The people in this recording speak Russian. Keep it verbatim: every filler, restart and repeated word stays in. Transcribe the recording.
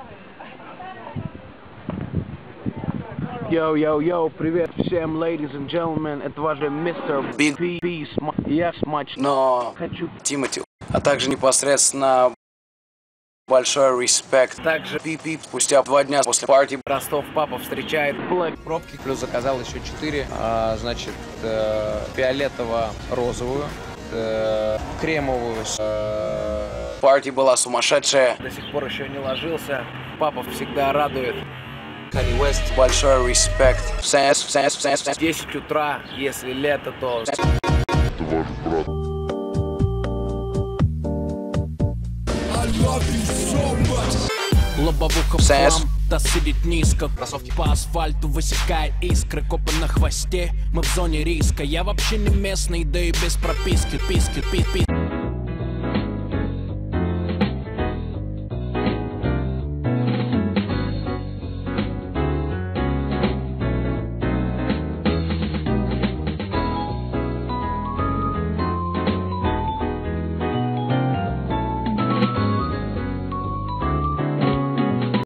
Йоу-йоу-йоу, привет всем, ladies and gentlemen, это ваш мистер Big P, я смач, но хочу Тимати, а также непосредственно большой респект. Также Пи Пи спустя два дня после партии Ростов папа встречает Black пробки, плюс заказал еще четыре, а, значит, э, фиолетово-розовую, э, кремовую. Э, партия была сумасшедшая. До сих пор еще не ложился, папа всегда радует. Канье Уэст, большой респект. Сэнс, сэнс, сэнс, сэнс. десять утра, если лето, то... Это ваш брат. Лобовуха в хлам, та сидит низко. Кроссовки по асфальту высекает искры. Копы на хвосте, мы в зоне риска. Я вообще не местный, да и без прописки. Писки, пи, пи.